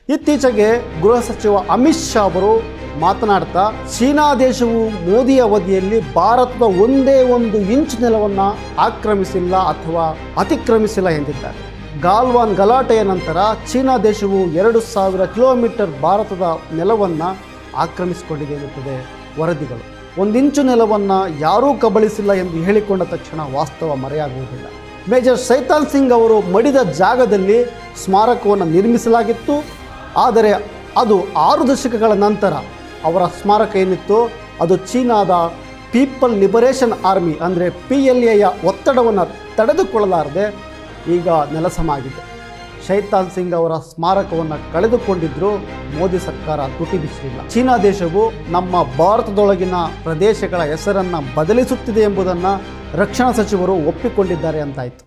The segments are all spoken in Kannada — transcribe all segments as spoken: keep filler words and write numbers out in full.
ಇತ್ತೀಚೆಗೆ ಗೃಹ ಸಚಿವ ಅಮಿತ್ ಶಾ ಅವರು ಮಾತನಾಡ್ತಾ ಚೀನಾ ದೇಶವು ಮೋದಿ ಅವಧಿಯಲ್ಲಿ ಭಾರತದ ಒಂದೇ ಒಂದು ಇಂಚು ನೆಲವನ್ನು ಆಕ್ರಮಿಸಿಲ್ಲ ಅಥವಾ ಅತಿಕ್ರಮಿಸಿಲ್ಲ ಎಂದಿದ್ದಾರೆ. ಗಾಲ್ವಾನ್ ಗಲಾಟೆಯ ನಂತರ ಚೀನಾ ದೇಶವು ಎರಡು ಸಾವಿರ ಕಿಲೋಮೀಟರ್ ಭಾರತದ ನೆಲವನ್ನು ಆಕ್ರಮಿಸಿಕೊಂಡಿದೆ ಎನ್ನುತ್ತದೆ ವರದಿಗಳು. ಒಂದಿಂಚು ನೆಲವನ್ನು ಯಾರೂ ಕಬಳಿಸಿಲ್ಲ ಎಂದು ಹೇಳಿಕೊಂಡ ತಕ್ಷಣ ವಾಸ್ತವ ಮರೆಯಾಗುವುದಿಲ್ಲ. ಮೇಜರ್ ಶೈತಾನ್ ಸಿಂಗ್ ಅವರು ಮಡಿದ ಜಾಗದಲ್ಲಿ ಸ್ಮಾರಕವನ್ನು ನಿರ್ಮಿಸಲಾಗಿತ್ತು. ಆದರೆ ಅದು ಆರು ದಶಕಗಳ ನಂತರ ಅವರ ಸ್ಮಾರಕ ಏನಿತ್ತು ಅದು ಚೀನಾದ ಪೀಪಲ್ ಲಿಬರೇಷನ್ ಆರ್ಮಿ ಅಂದರೆ ಪಿ ಎಲ್ ಎಯ ಒತ್ತಡವನ್ನು ತಡೆದುಕೊಳ್ಳಲಾರದೆ ಈಗ ನೆಲಸಮ ಆಗಿದೆ. ಶೈತಾನ್ ಸಿಂಗ್ ಅವರ ಸ್ಮಾರಕವನ್ನು ಕಳೆದುಕೊಂಡಿದ್ದರೂ ಮೋದಿ ಸರ್ಕಾರ ತುಟಿ ಬಿಚ್ಚಲಿಲ್ಲ. ಚೀನಾ ದೇಶವು ನಮ್ಮ ಭಾರತದೊಳಗಿನ ಪ್ರದೇಶಗಳ ಹೆಸರನ್ನು ಬದಲಿಸುತ್ತಿದೆ ಎಂಬುದನ್ನು ರಕ್ಷಣಾ ಸಚಿವರು ಒಪ್ಪಿಕೊಂಡಿದ್ದಾರೆ ಅಂತಾಯಿತು.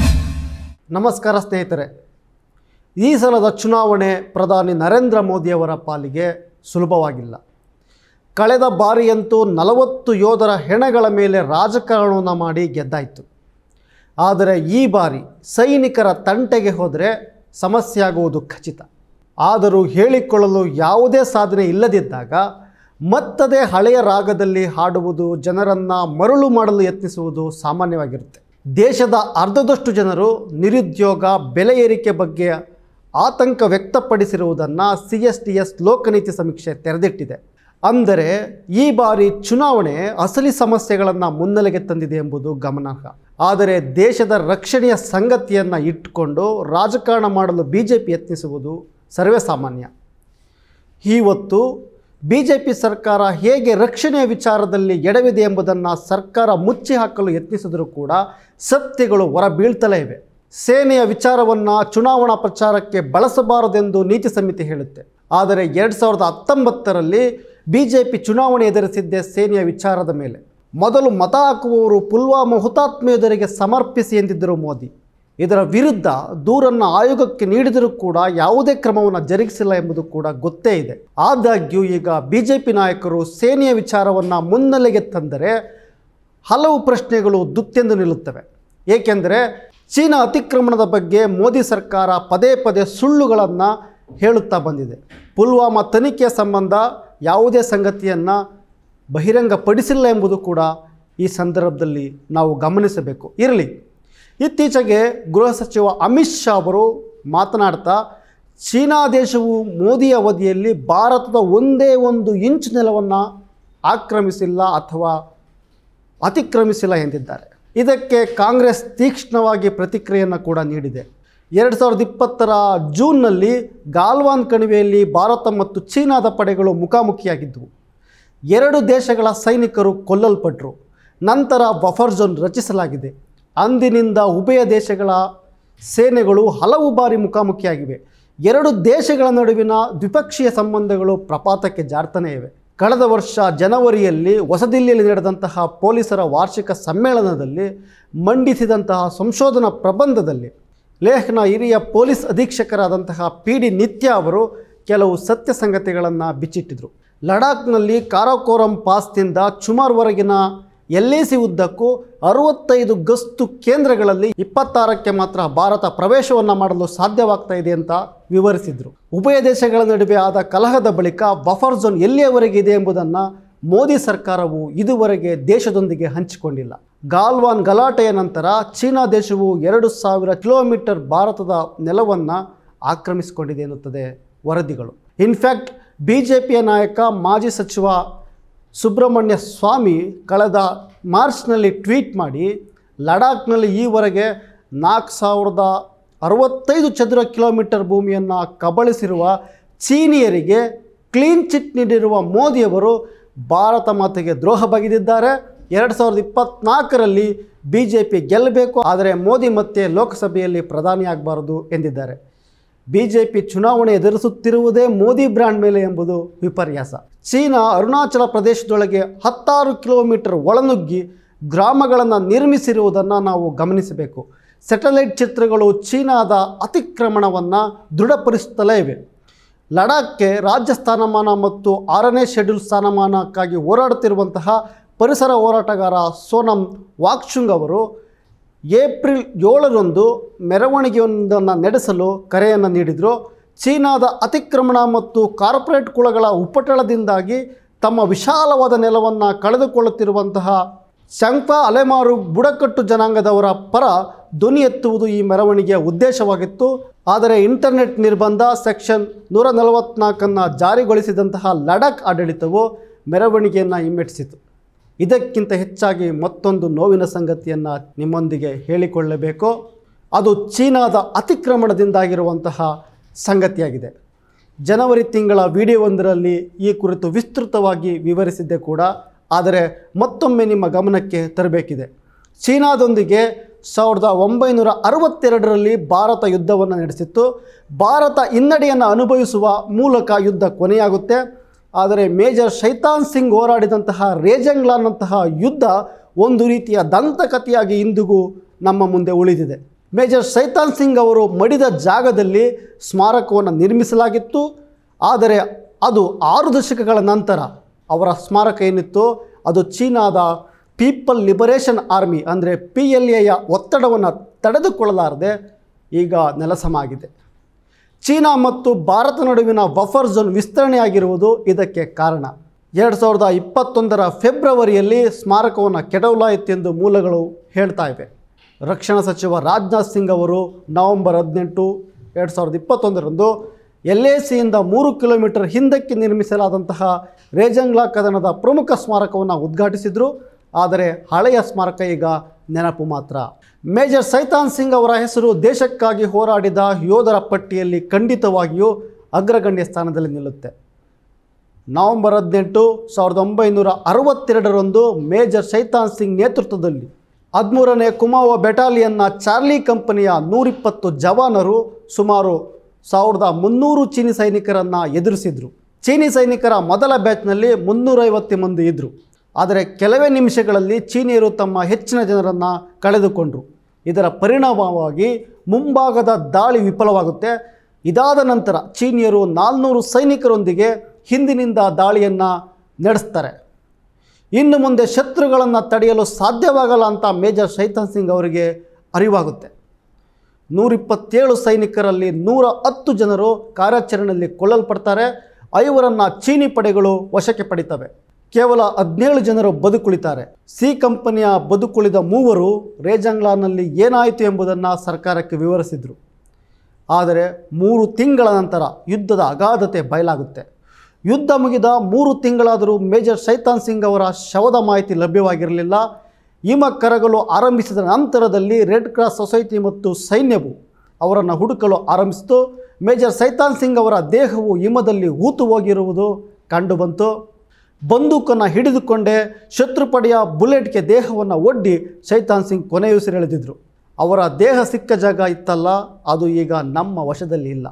ನಮಸ್ಕಾರ ಸ್ನೇಹಿತರೆ, ಈ ಸಲದ ಚುನಾವಣೆ ಪ್ರಧಾನಿ ನರೇಂದ್ರ ಮೋದಿಯವರ ಪಾಲಿಗೆ ಸುಲಭವಾಗಿಲ್ಲ. ಕಳೆದ ಬಾರಿಯಂತೂ ನಲವತ್ತು ಯೋಧರ ಹೆಣಗಳ ಮೇಲೆ ರಾಜಕಾರಣವನ್ನು ಮಾಡಿ ಗೆದ್ದಾಯಿತು. ಆದರೆ ಈ ಬಾರಿ ಸೈನಿಕರ ತಂಟೆಗೆ ಹೋದರೆ ಸಮಸ್ಯೆ ಆಗುವುದು ಖಚಿತ. ಆದರೂ ಹೇಳಿಕೊಳ್ಳಲು ಯಾವುದೇ ಸಾಧನೆ ಇಲ್ಲದಿದ್ದಾಗ ಮತ್ತದೇ ಹಳೆಯ ರಾಗದಲ್ಲಿ ಹಾಡುವುದು, ಜನರನ್ನು ಮರಳು ಮಾಡಲು ಯತ್ನಿಸುವುದು ಸಾಮಾನ್ಯವಾಗಿರುತ್ತೆ. ದೇಶದ ಅರ್ಧದಷ್ಟು ಜನರು ನಿರುದ್ಯೋಗ, ಬೆಲೆ ಏರಿಕೆ ಬಗ್ಗೆ ಆತಂಕ ವ್ಯಕ್ತಪಡಿಸಿರುವುದನ್ನು C S T S Lokniti ಸಮೀಕ್ಷೆ ತೆರೆದಿಟ್ಟಿದೆ. ಅಂದರೆ ಈ ಬಾರಿ ಚುನಾವಣೆ ಅಸಲಿ ಸಮಸ್ಯೆಗಳನ್ನು ಮುನ್ನೆಲೆಗೆ ತಂದಿದೆ ಎಂಬುದು ಗಮನಾರ್ಹ. ಆದರೆ ದೇಶದ ರಕ್ಷಣೆಯ ಸಂಗತಿಯನ್ನು ಇಟ್ಟುಕೊಂಡು ರಾಜಕಾರಣ ಮಾಡಲು ಬಿ ಜೆ ಪಿ ಯತ್ನಿಸುವುದು ಸರ್ವೇ ಸಾಮಾನ್ಯ. ಇವತ್ತು ಬಿ ಜೆ ಪಿ ಸರ್ಕಾರ ಹೇಗೆ ರಕ್ಷಣೆಯ ವಿಚಾರದಲ್ಲಿ ಎಡವಿದೆ ಎಂಬುದನ್ನು ಸರ್ಕಾರ ಮುಚ್ಚಿ ಹಾಕಲು ಯತ್ನಿಸಿದರೂ ಕೂಡ ಸತ್ಯಗಳು ಹೊರ ಬೀಳ್ತಲೇ ಇವೆ. ಸೇನೆಯ ವಿಚಾರವನ್ನು ಚುನಾವಣಾ ಪ್ರಚಾರಕ್ಕೆ ಬಳಸಬಾರದೆಂದು ನೀತಿ ಸಮಿತಿ ಹೇಳುತ್ತೆ. ಆದರೆ ಎರಡು ಸಾವಿರದ ಹತ್ತೊಂಬತ್ತರಲ್ಲಿ ಬಿ ಜೆ ಪಿ ಚುನಾವಣೆ ಎದುರಿಸಿದ್ದೇ ಸೇನೆಯ ವಿಚಾರದ ಮೇಲೆ. ಮೊದಲು ಮತ ಹಾಕುವವರು ಪುಲ್ವಾಮಾ ಹುತಾತ್ಮ ಯೋಧರಿಗೆ ಸಮರ್ಪಿಸಿ ಎಂದಿದ್ದರು ಮೋದಿ. ಇದರ ವಿರುದ್ಧ ದೂರನ್ನು ಆಯೋಗಕ್ಕೆ ನೀಡಿದರೂ ಕೂಡ ಯಾವುದೇ ಕ್ರಮವನ್ನು ಜರುಗಿಸಿಲ್ಲ ಎಂಬುದು ಕೂಡ ಗೊತ್ತೇ ಇದೆ. ಆದಾಗ್ಯೂ ಈಗ ಬಿ ಜೆ ಪಿ ನಾಯಕರು ಸೇನೆಯ ವಿಚಾರವನ್ನು ಮುನ್ನೆಲೆಗೆ ತಂದರೆ ಹಲವು ಪ್ರಶ್ನೆಗಳು ದುತ್ತೆಂದು ನಿಲ್ಲುತ್ತವೆ. ಏಕೆಂದರೆ ಚೀನಾ ಅತಿಕ್ರಮಣದ ಬಗ್ಗೆ ಮೋದಿ ಸರ್ಕಾರ ಪದೇ ಪದೇ ಸುಳ್ಳುಗಳನ್ನು ಹೇಳುತ್ತಾ ಬಂದಿದೆ. ಪುಲ್ವಾಮಾ ತನಿಖೆಯ ಸಂಬಂಧ ಯಾವುದೇ ಸಂಗತಿಯನ್ನು ಬಹಿರಂಗಪಡಿಸಿಲ್ಲ ಎಂಬುದು ಕೂಡ ಈ ಸಂದರ್ಭದಲ್ಲಿ ನಾವು ಗಮನಿಸಬೇಕು. ಇರಲಿ, ಇತ್ತೀಚೆಗೆ ಗೃಹ ಸಚಿವ ಅಮಿತ್ ಶಾ ಅವರು ಮಾತನಾಡ್ತಾ ಚೀನಾ ದೇಶವು ಮೋದಿ ಅವಧಿಯಲ್ಲಿ ಭಾರತದ ಒಂದೇ ಒಂದು ಇಂಚು ನೆಲವನ್ನು ಆಕ್ರಮಿಸಿಲ್ಲ ಅಥವಾ ಅತಿಕ್ರಮಿಸಿಲ್ಲ ಎಂದಿದ್ದಾರೆ. ಇದಕ್ಕೆ ಕಾಂಗ್ರೆಸ್ ತೀಕ್ಷ್ಣವಾಗಿ ಪ್ರತಿಕ್ರಿಯೆಯನ್ನು ಕೂಡ ನೀಡಿದೆ. ಎರಡು ಸಾವಿರದ ಇಪ್ಪತ್ತರ ಜೂನ್ನಲ್ಲಿ ಗಾಲ್ವಾನ್ ಕಣಿವೆಯಲ್ಲಿ ಭಾರತ ಮತ್ತು ಚೀನಾದ ಪಡೆಗಳು ಮುಖಾಮುಖಿಯಾಗಿದ್ದವು. ಎರಡು ದೇಶಗಳ ಸೈನಿಕರು ಕೊಲ್ಲಲ್ಪಟ್ಟರು. ನಂತರ ಬಫರ್ ಝೋನ್ ರಚಿಸಲಾಗಿದೆ. ಅಂದಿನಿಂದ ಉಭಯ ದೇಶಗಳ ಸೇನೆಗಳು ಹಲವು ಬಾರಿ ಮುಖಾಮುಖಿಯಾಗಿವೆ. ಎರಡು ದೇಶಗಳ ನಡುವಿನ ದ್ವಿಪಕ್ಷೀಯ ಸಂಬಂಧಗಳು ಪ್ರಪಾತಕ್ಕೆ ಜಾರ್ತಾನೇ ಇವೆ. ಕಳೆದ ವರ್ಷ ಜನವರಿಯಲ್ಲಿ ಹೊಸದಿಲ್ಲಿಯಲ್ಲಿ ನಡೆದಂತಹ ಪೊಲೀಸರ ವಾರ್ಷಿಕ ಸಮ್ಮೇಳನದಲ್ಲಿ ಮಂಡಿಸಿದಂತಹ ಸಂಶೋಧನಾ ಪ್ರಬಂಧದಲ್ಲಿ ಲೇಹ್ನ ಹಿರಿಯ ಪೊಲೀಸ್ ಅಧೀಕ್ಷಕರಾದಂತಹ ಪಿ ಡಿ ನಿತ್ಯ ಅವರು ಕೆಲವು ಸತ್ಯ ಸಂಗತಿಗಳನ್ನು ಬಿಚ್ಚಿಟ್ಟಿದ್ರು. ಲಡಾಖ್ನಲ್ಲಿ ಕಾರಾಕೋರಂ ಪಾಸ್ನಿಂದ ಚುಮಾರ್ವರೆಗಿನ ಎಲ್ ಎ ಸಿ ಉದ್ದಕ್ಕೂ ಅರವತ್ತೈದು ಗಸ್ತು ಕೇಂದ್ರಗಳಲ್ಲಿ ಇಪ್ಪತ್ತಾರಕ್ಕೆ ಮಾತ್ರ ಭಾರತ ಪ್ರವೇಶವನ್ನು ಮಾಡಲು ಸಾಧ್ಯವಾಗ್ತಾ ಇದೆ ಅಂತ ವಿವರಿಸಿದರು. ಉಭಯ ದೇಶಗಳ ನಡುವೆ ಆದ ಕಲಹದ ಬಳಿಕ ಬಫರ್ ಝೋನ್ ಎಲ್ಲಿಯವರೆಗೆ ಇದೆ ಎಂಬುದನ್ನು ಮೋದಿ ಸರ್ಕಾರವು ಇದುವರೆಗೆ ದೇಶದೊಂದಿಗೆ ಹಂಚಿಕೊಂಡಿಲ್ಲ. ಗಾಲ್ವಾನ್ ಗಲಾಟೆಯ ನಂತರ ಚೀನಾ ದೇಶವು ಎರಡು ಸಾವಿರ ಕಿಲೋಮೀಟರ್ ಭಾರತದ ನೆಲವನ್ನು ಆಕ್ರಮಿಸಿಕೊಂಡಿದೆ ಎನ್ನುತ್ತದೆ ವರದಿಗಳು. ಇನ್ಫ್ಯಾಕ್ಟ್ ಬಿ ಜೆ ಪಿಯ ನಾಯಕ ಮಾಜಿ ಸಚಿವ ಸುಬ್ರಹ್ಮಣ್ಯ ಸ್ವಾಮಿ ಕಳೆದ ಮಾರ್ಚ್ನಲ್ಲಿ ಟ್ವೀಟ್ ಮಾಡಿ ಲಡಾಖ್ನಲ್ಲಿ ಈವರೆಗೆ ನಾಲ್ಕು ಸಾವಿರದ ಅರವತ್ತೈದು ಚದುರ ಕಿಲೋಮೀಟರ್ ಭೂಮಿಯನ್ನು ಕಬಳಿಸಿರುವ ಚೀನಿಯರಿಗೆ ಕ್ಲೀನ್ ಚಿಟ್ ನೀಡಿರುವ ಮೋದಿಯವರು ಭಾರತ ಮಾತೆಗೆ ದ್ರೋಹ ಬಗೆದಿದ್ದಾರೆ. ಎರಡು ಸಾವಿರದ ಇಪ್ಪತ್ತ್ನಾಲ್ಕರಲ್ಲಿ ಬಿ ಜೆ ಪಿ ಗೆಲ್ಲಬೇಕು, ಆದರೆ ಮೋದಿ ಮತ್ತೆ ಲೋಕಸಭೆಯಲ್ಲಿ ಪ್ರಧಾನಿಯಾಗಬಾರದು ಎಂದಿದ್ದಾರೆ. ಬಿ ಜೆ ಪಿ ಚುನಾವಣೆ ಎದುರಿಸುತ್ತಿರುವುದೇ ಮೋದಿ ಬ್ರ್ಯಾಂಡ್ ಮೇಲೆ ಎಂಬುದು ವಿಪರ್ಯಾಸ. ಚೀನಾ ಅರುಣಾಚಲ ಪ್ರದೇಶದೊಳಗೆ ಹತ್ತಾರು ಕಿಲೋಮೀಟರ್ ಒಳನುಗ್ಗಿ ಗ್ರಾಮಗಳನ್ನು ನಿರ್ಮಿಸಿರುವುದನ್ನು ನಾವು ಗಮನಿಸಬೇಕು. ಸ್ಯಾಟಲೈಟ್ ಚಿತ್ರಗಳು ಚೀನಾದ ಅತಿಕ್ರಮಣವನ್ನು ದೃಢಪಡಿಸುತ್ತಲೇ ಇವೆ. ಲಡಾಖ್ಗೆ ರಾಜ್ಯ ಸ್ಥಾನಮಾನ ಮತ್ತು ಆರನೇ ಶೆಡ್ಯೂಲ್ ಸ್ಥಾನಮಾನಕ್ಕಾಗಿ ಹೋರಾಡುತ್ತಿರುವಂತಹ ಪರಿಸರ ಹೋರಾಟಗಾರ ಸೋನಮ್ ವಾಂಗ್ಚುಕ್ ಅವರು ಏಪ್ರಿಲ್ ಏಳರಂದು ಮೆರವಣಿಗೆಯೊಂದನ್ನು ನಡೆಸಲು ಕರೆಯನ್ನು ನೀಡಿದರು. ಚೀನಾದ ಅತಿಕ್ರಮಣ ಮತ್ತು ಕಾರ್ಪೊರೇಟ್ ಕುಳಗಳ ಉಪಟಳದಿಂದಾಗಿ ತಮ್ಮ ವಿಶಾಲವಾದ ನೆಲವನ್ನು ಕಳೆದುಕೊಳ್ಳುತ್ತಿರುವಂತಹ ಶಂಗ್ಫಾ ಅಲೆಮಾರು ಬುಡಕಟ್ಟು ಜನಾಂಗದವರ ಪರ ಧ್ವನಿ ಎತ್ತುವುದು ಈ ಮೆರವಣಿಗೆಯ ಉದ್ದೇಶವಾಗಿತ್ತು. ಆದರೆ ಇಂಟರ್ನೆಟ್ ನಿರ್ಬಂಧ ಸೆಕ್ಷನ್ ನೂರ ನಲವತ್ತ್ನಾಲ್ಕನ್ನು ಜಾರಿಗೊಳಿಸಿದಂತಹ ಲಡಾಖ್ ಆಡಳಿತವು ಮೆರವಣಿಗೆಯನ್ನು ಹಿಮ್ಮೆಟ್ಟಿಸಿತು. ಇದಕ್ಕಿಂತ ಹೆಚ್ಚಾಗಿ ಮತ್ತೊಂದು ನೋವಿನ ಸಂಗತಿಯನ್ನು ನಿಮ್ಮೊಂದಿಗೆ ಹೇಳಿಕೊಳ್ಳಬೇಕು. ಅದು ಚೀನಾದ ಅತಿಕ್ರಮಣದಿಂದಾಗಿರುವಂತಹ ಸಂಗತಿಯಾಗಿದೆ. ಜನವರಿ ತಿಂಗಳ ವಿಡಿಯೋವೊಂದರಲ್ಲಿ ಈ ಕುರಿತು ವಿಸ್ತೃತವಾಗಿ ವಿವರಿಸಿದ್ದೆ ಕೂಡ. ಆದರೆ ಮತ್ತೊಮ್ಮೆ ನಿಮ್ಮ ಗಮನಕ್ಕೆ ತರಬೇಕಿದೆ. ಚೀನಾದೊಂದಿಗೆ ಸಾವಿರದ ಒಂಬೈನೂರ ಅರವತ್ತೆರಡರಲ್ಲಿ ಭಾರತ ಯುದ್ಧವನ್ನು ನಡೆಸಿತ್ತು. ಭಾರತ ಹಿನ್ನಡೆಯನ್ನು ಅನುಭವಿಸುವ ಮೂಲಕ ಯುದ್ಧ ಕೊನೆಯಾಗುತ್ತೆ. ಆದರೆ ಮೇಜರ್ ಶೈತಾನ್ ಸಿಂಗ್ ಹೋರಾಡಿದಂತಹ ರೇಜಂಗ್ಲಾನ್ನಂತಹ ಯುದ್ಧ ಒಂದು ರೀತಿಯ ದಂತಕಥೆಯಾಗಿ ಇಂದಿಗೂ ನಮ್ಮ ಮುಂದೆ ಉಳಿದಿದೆ. ಮೇಜರ್ ಶೈತಾನ್ ಸಿಂಗ್ ಅವರು ಮಡಿದ ಜಾಗದಲ್ಲಿ ಸ್ಮಾರಕವನ್ನು ನಿರ್ಮಿಸಲಾಗಿತ್ತು. ಆದರೆ ಅದು ಆರು ದಶಕಗಳ ನಂತರ ಅವರ ಸ್ಮಾರಕ ಏನಿತ್ತು ಅದು ಚೀನಾದ ಪೀಪಲ್ ಲಿಬರೇಷನ್ ಆರ್ಮಿ ಅಂದರೆ ಪಿ ಎಲ್ ಎಯ ಒತ್ತಡವನ್ನು ತಡೆದುಕೊಳ್ಳಲಾರದೆ ಈಗ ನೆಲಸಮ ಆಗಿದೆ. ಚೀನಾ ಮತ್ತು ಭಾರತ ನಡುವಿನ ಬಫರ್ ಝೋನ್ ವಿಸ್ತರಣೆಯಾಗಿರುವುದು ಇದಕ್ಕೆ ಕಾರಣ. ಎರಡು ಸಾವಿರದ ಇಪ್ಪತ್ತೊಂದರ ಫೆಬ್ರವರಿಯಲ್ಲಿ ಸ್ಮಾರಕವನ್ನು ಕೆಡವಲಾಯಿತೆಂದು ಮೂಲಗಳು ಹೇಳ್ತಾ ಇವೆ. ರಕ್ಷಣಾ ಸಚಿವ ರಾಜನಾಥ್ ಸಿಂಗ್ ಅವರು ನವೆಂಬರ್ ಹದಿನೆಂಟು ಎರಡು ಸಾವಿರದ ಇಪ್ಪತ್ತೊಂದರಂದು ಎಲ್ ಎ ಸಿಯಿಂದ ಮೂರು ಕಿಲೋಮೀಟರ್ ಹಿಂದಕ್ಕೆ ನಿರ್ಮಿಸಲಾದಂತಹ ರೇಜಂಗ್ಲಾ ಕದನದ ಪ್ರಮುಖ ಸ್ಮಾರಕವನ್ನು ಉದ್ಘಾಟಿಸಿದರು. ಆದರೆ ಹಳೆಯ ಸ್ಮಾರಕ ಈಗ ನೆನಪು ಮಾತ್ರ. ಮೇಜರ್ ಶೈತಾನ್ ಸಿಂಗ್ ಅವರ ಹೆಸರು ದೇಶಕ್ಕಾಗಿ ಹೋರಾಡಿದ ಯೋಧರ ಪಟ್ಟಿಯಲ್ಲಿ ಖಂಡಿತವಾಗಿಯೂ ಅಗ್ರಗಣ್ಯ ಸ್ಥಾನದಲ್ಲಿ ನಿಲ್ಲುತ್ತೆ. ನವೆಂಬರ್ ಹದಿನೆಂಟು ಸಾವಿರದ ಒಂಬೈನೂರ ಅರವತ್ತೆರಡರಂದು ಮೇಜರ್ ಶೈತಾನ್ ಸಿಂಗ್ ನೇತೃತ್ವದಲ್ಲಿ ಹದಿಮೂರನೇ ಕುಮಾವೋ ಬೆಟಾಲಿಯನ್ನ ಚಾರ್ಲಿ ಕಂಪನಿಯ ನೂರಿಪ್ಪತ್ತು ಜವಾನರು ಸುಮಾರು ಸಾವಿರದ ಮುನ್ನೂರು ಚೀನಿ ಸೈನಿಕರನ್ನು ಎದುರಿಸಿದರು. ಚೀನಿ ಸೈನಿಕರ ಮೊದಲ ಬ್ಯಾಚ್ನಲ್ಲಿ ಮುನ್ನೂರೈವತ್ತು ಮಂದಿ ಇದ್ದರು. ಆದರೆ ಕೆಲವೇ ನಿಮಿಷಗಳಲ್ಲಿ ಚೀನಿಯರು ತಮ್ಮ ಹೆಚ್ಚಿನ ಜನರನ್ನು ಕಳೆದುಕೊಂಡರು. ಇದರ ಪರಿಣಾಮವಾಗಿ ಮುಂಭಾಗದ ದಾಳಿ ವಿಫಲವಾಗುತ್ತೆ. ಇದಾದ ನಂತರ ಚೀನಿಯರು ನಾಲ್ನೂರು ಸೈನಿಕರೊಂದಿಗೆ ಹಿಂದಿನಿಂದ ದಾಳಿಯನ್ನು ನಡೆಸ್ತಾರೆ. ಇನ್ನು ಮುಂದೆ ಶತ್ರುಗಳನ್ನು ತಡೆಯಲು ಸಾಧ್ಯವಾಗಲ್ಲ ಅಂತ ಮೇಜರ್ ಶೈತಾನ್ ಸಿಂಗ್ ಅವರಿಗೆ ಅರಿವಾಗುತ್ತೆ. ನೂರಿಪ್ಪತ್ತೇಳು ಸೈನಿಕರಲ್ಲಿ ನೂರ ಹತ್ತು ಜನರು ಕಾರ್ಯಾಚರಣೆಯಲ್ಲಿ ಕೊಲ್ಲಲ್ಪಡ್ತಾರೆ. ಐವರನ್ನು ಚೀನಿ ಪಡೆಗಳು ವಶಕ್ಕೆ ಪಡಿತವೆ. ಕೇವಲ ಹದಿನೇಳು ಜನರು ಬದುಕುಳಿತಾರೆ. ಸಿ ಕಂಪನಿಯ ಬದುಕುಳಿದ ಮೂವರು ರೇಜಂಗ್ಲಾನಲ್ಲಿ ಏನಾಯಿತು ಎಂಬುದನ್ನು ಸರ್ಕಾರಕ್ಕೆ ವಿವರಿಸಿದರು. ಆದರೆ ಮೂರು ತಿಂಗಳ ನಂತರ ಯುದ್ಧದ ಅಗಾಧತೆ ಬಯಲಾಗುತ್ತೆ. ಯುದ್ಧ ಮುಗಿದ ಮೂರು ತಿಂಗಳಾದರೂ ಮೇಜರ್ ಶೈತಾನ್ ಸಿಂಗ್ ಅವರ ಶವದ ಮಾಹಿತಿ ಲಭ್ಯವಾಗಿರಲಿಲ್ಲ. ಹಿಮ ಕರಗಲು ಆರಂಭಿಸಿದ ನಂತರದಲ್ಲಿ ರೆಡ್ ಕ್ರಾಸ್ ಸೊಸೈಟಿ ಮತ್ತು ಸೈನ್ಯವು ಅವರನ್ನು ಹುಡುಕಲು ಆರಂಭಿಸಿತು. ಮೇಜರ್ ಶೈತಾನ್ ಸಿಂಗ್ ಅವರ ದೇಹವು ಹಿಮದಲ್ಲಿ ಹೂತು ಹೋಗಿರುವುದು ಕಂಡುಬಂತು. ಬಂದೂಕನ್ನು ಹಿಡಿದುಕೊಂಡೇ ಶತ್ರುಪಡೆಯ ಬುಲೆಟ್ಗೆ ದೇಹವನ್ನು ಒಡ್ಡಿ ಶೈತಾನ್ ಸಿಂಗ್ ಕೊನೆಯುಸಿರೆಳೆದಿದ್ದರು. ಅವರ ದೇಹ ಸಿಕ್ಕ ಜಾಗ ಇತ್ತಲ್ಲ, ಅದು ಈಗ ನಮ್ಮ ವಶದಲ್ಲಿ ಇಲ್ಲ.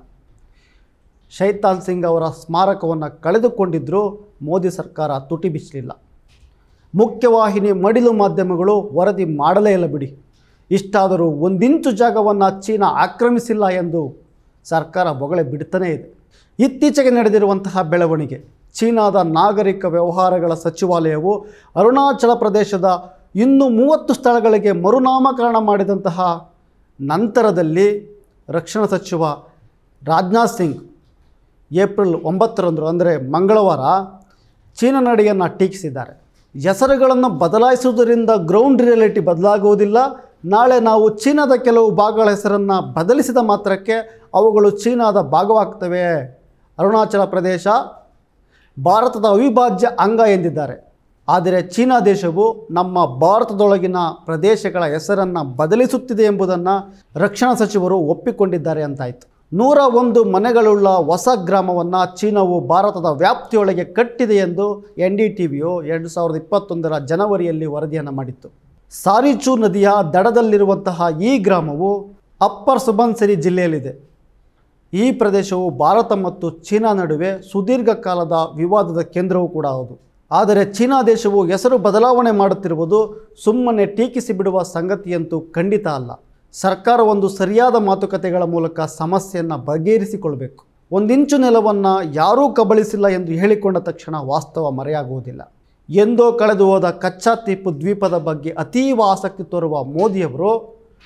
ಶೈತಾನ್ ಸಿಂಗ್ ಅವರ ಸ್ಮಾರಕವನ್ನು ಕಳೆದುಕೊಂಡಿದ್ದರೂ ಮೋದಿ ಸರ್ಕಾರ ತುಟಿ ಬಿಚ್ಚಲಿಲ್ಲ. ಮುಖ್ಯವಾಹಿನಿ ಮಡಿಲು ಮಾಧ್ಯಮಗಳು ವರದಿ ಮಾಡಲೇ ಇಲ್ಲ ಬಿಡಿ. ಇಷ್ಟಾದರೂ ಒಂದಿಂಚು ಜಾಗವನ್ನು ಚೀನಾ ಆಕ್ರಮಿಸಿಲ್ಲ ಎಂದು ಸರ್ಕಾರ ಬೊಗಳೆ ಬಿಡ್ತಾನೇ ಇದೆ. ಇತ್ತೀಚೆಗೆ ನಡೆದಿರುವಂತಹ ಬೆಳವಣಿಗೆ, ಚೀನಾದ ನಾಗರಿಕ ವ್ಯವಹಾರಗಳ ಸಚಿವಾಲಯವು ಅರುಣಾಚಲ ಪ್ರದೇಶದ ಇನ್ನೂ ಮೂವತ್ತು ಸ್ಥಳಗಳಿಗೆ ಮರುನಾಮಕರಣ ಮಾಡಿದಂತಹ ನಂತರದಲ್ಲಿ ರಕ್ಷಣಾ ಸಚಿವ ರಾಜನಾಥ್ ಸಿಂಗ್ ಏಪ್ರಿಲ್ ಒಂಬತ್ತರಂದು ಅಂದರೆ ಮಂಗಳವಾರ ಚೀನಾ ನಡೆಯನ್ನು ಟೀಕಿಸಿದ್ದಾರೆ. ಹೆಸರುಗಳನ್ನು ಬದಲಾಯಿಸುವುದರಿಂದ ಗ್ರೌಂಡ್ ರಿಯಾಲಿಟಿ ಬದಲಾಗುವುದಿಲ್ಲ. ನಾಳೆ ನಾವು ಚೀನಾದ ಕೆಲವು ಭಾಗಗಳ ಹೆಸರನ್ನು ಬದಲಿಸಿದ ಮಾತ್ರಕ್ಕೆ ಅವುಗಳು ಚೀನಾದ ಭಾಗವಾಗ್ತವೆ. ಅರುಣಾಚಲ ಪ್ರದೇಶ ಭಾರತದ ಅವಿಭಾಜ್ಯ ಅಂಗ ಎಂದಿದ್ದಾರೆ. ಆದರೆ ಚೀನಾ ದೇಶವು ನಮ್ಮ ಭಾರತದೊಳಗಿನ ಪ್ರದೇಶಗಳ ಹೆಸರನ್ನು ಬದಲಿಸುತ್ತಿದೆ ಎಂಬುದನ್ನು ರಕ್ಷಣಾ ಸಚಿವರು ಒಪ್ಪಿಕೊಂಡಿದ್ದಾರೆ ಅಂತಾಯಿತು. ನೂರ ಒಂದು ಮನೆಗಳುಳ್ಳ ಹೊಸ ಗ್ರಾಮವನ್ನು ಚೀನಾವು ಭಾರತದ ವ್ಯಾಪ್ತಿಯೊಳಗೆ ಕಟ್ಟಿದೆ ಎಂದು ಎನ್ ಡಿ ಟಿ ವಿಯು ಎರಡು ಸಾವಿರದ ಇಪ್ಪತ್ತೊಂದರ ಜನವರಿಯಲ್ಲಿ ವರದಿಯನ್ನು ಮಾಡಿತ್ತು. ಸಾರಿಚು ನದಿಯ ದಡದಲ್ಲಿರುವಂತಹ ಈ ಗ್ರಾಮವು ಅಪ್ಪರ್ ಸುಬನ್ಸಿರಿ ಜಿಲ್ಲೆಯಲ್ಲಿದೆ. ಈ ಪ್ರದೇಶವು ಭಾರತ ಮತ್ತು ಚೀನಾ ನಡುವೆ ಸುದೀರ್ಘ ಕಾಲದ ವಿವಾದದ ಕೇಂದ್ರವೂ ಕೂಡ ಹೌದು. ಆದರೆ ಚೀನಾ ದೇಶವು ಹೆಸರು ಬದಲಾವಣೆ ಮಾಡುತ್ತಿರುವುದು ಸುಮ್ಮನೆ ಟೀಕಿಸಿ ಬಿಡುವ ಸಂಗತಿಯಂತೂ ಖಂಡಿತ ಅಲ್ಲ. ಸರ್ಕಾರ ಒಂದು ಸರಿಯಾದ ಮಾತುಕತೆಗಳ ಮೂಲಕ ಸಮಸ್ಯೆಯನ್ನು ಬಗೆಹರಿಸಿಕೊಳ್ಬೇಕು. ಒಂದಿಂಚು ನೆಲವನ್ನು ಯಾರೂ ಕಬಳಿಸಿಲ್ಲ ಎಂದು ಹೇಳಿಕೊಂಡ ತಕ್ಷಣ ವಾಸ್ತವ ಮರೆಯಾಗುವುದಿಲ್ಲ. ಎಂದೋ ಕಳೆದು ಹೋದ ಕಚ್ಚಾ ತೀಪು ದ್ವೀಪದ ಬಗ್ಗೆ ಅತೀವ ಆಸಕ್ತಿ ತೋರುವ ಮೋದಿಯವರು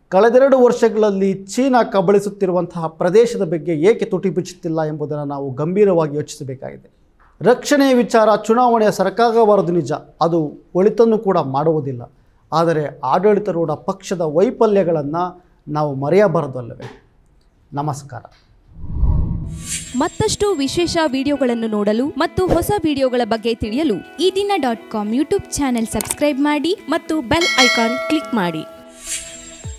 ಕಳೆದೆರಡು ವರ್ಷಗಳಲ್ಲಿ ಚೀನಾ ಕಬಳಿಸುತ್ತಿರುವಂತಹ ಪ್ರದೇಶದ ಬಗ್ಗೆ ಏಕೆ ತುಟಿ ಬಿಚ್ಚುತ್ತಿಲ್ಲ ಎಂಬುದನ್ನು ನಾವು ಗಂಭೀರವಾಗಿ ಯೋಚಿಸಬೇಕಾಗಿದೆ. ರಕ್ಷಣೆಯ ವಿಚಾರ ಚುನಾವಣೆಯ ಸರಕಾಗಬಾರದು ನಿಜ, ಅದು ಒಳಿತನ್ನು ಕೂಡ ಮಾಡುವುದಿಲ್ಲ. ಆದರೆ ಆಡಳಿತಾರೂಢ ಪಕ್ಷದ ವೈಫಲ್ಯಗಳನ್ನು ನಾವು ಮರೆಯಬಾರದಲ್ಲವೇ? ನಮಸ್ಕಾರ. ಮತ್ತಷ್ಟು ವಿಶೇಷ ವಿಡಿಯೋಗಳನ್ನು ನೋಡಲು ಮತ್ತು ಹೊಸ ವಿಡಿಯೋಗಳ ಬಗ್ಗೆ ತಿಳಿಯಲು Eedina dot com YouTube channel subscribe ಮಾಡಿ ಮತ್ತು ಬೆಲ್ ಐಕಾನ್ ಕ್ಲಿಕ್ ಮಾಡಿ.